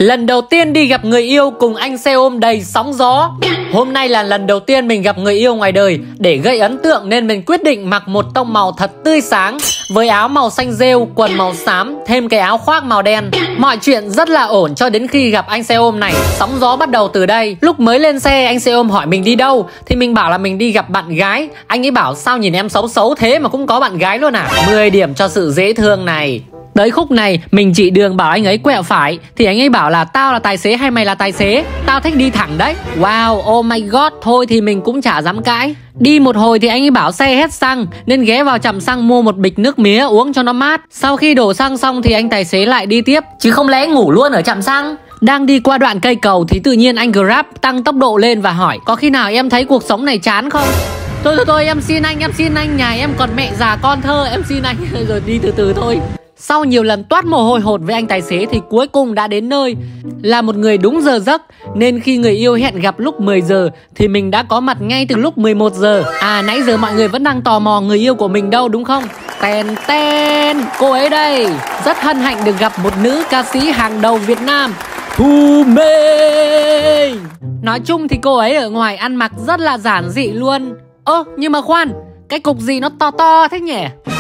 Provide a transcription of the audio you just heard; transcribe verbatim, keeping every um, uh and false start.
Lần đầu tiên đi gặp người yêu cùng anh xe ôm đầy sóng gió. Hôm nay là lần đầu tiên mình gặp người yêu ngoài đời. Để gây ấn tượng nên mình quyết định mặc một tông màu thật tươi sáng, với áo màu xanh rêu, quần màu xám, thêm cái áo khoác màu đen. Mọi chuyện rất là ổn cho đến khi gặp anh xe ôm này. Sóng gió bắt đầu từ đây. Lúc mới lên xe, anh xe ôm hỏi mình đi đâu, thì mình bảo là mình đi gặp bạn gái. Anh ấy bảo sao nhìn em xấu xấu thế mà cũng có bạn gái luôn à. Mười điểm cho sự dễ thương này. Tới khúc này mình chỉ đường bảo anh ấy quẹo phải, thì anh ấy bảo là tao là tài xế hay mày là tài xế, tao thích đi thẳng đấy. Wow, oh my god. Thôi thì mình cũng chả dám cãi. Đi một hồi thì anh ấy bảo xe hết xăng, nên ghé vào trạm xăng mua một bịch nước mía uống cho nó mát. Sau khi đổ xăng xong thì anh tài xế lại đi tiếp. Chứ không lẽ ngủ luôn ở trạm xăng. Đang đi qua đoạn cây cầu thì tự nhiên anh Grab tăng tốc độ lên và hỏi có khi nào em thấy cuộc sống này chán không. Thôi thôi thôi em xin anh, em xin anh, nhà em còn mẹ già con thơ, em xin anh. Rồi đi từ từ thôi. Sau nhiều lần toát mồ hôi hột với anh tài xế thì cuối cùng đã đến nơi. Là một người đúng giờ giấc, nên khi người yêu hẹn gặp lúc mười giờ thì mình đã có mặt ngay từ lúc mười một giờ. À, nãy giờ mọi người vẫn đang tò mò người yêu của mình đâu đúng không? Ten ten, cô ấy đây. Rất hân hạnh được gặp một nữ ca sĩ hàng đầu Việt Nam, Thu Minh. Nói chung thì cô ấy ở ngoài ăn mặc rất là giản dị luôn. Ơ, nhưng mà khoan, cái cục gì nó to to thế nhỉ?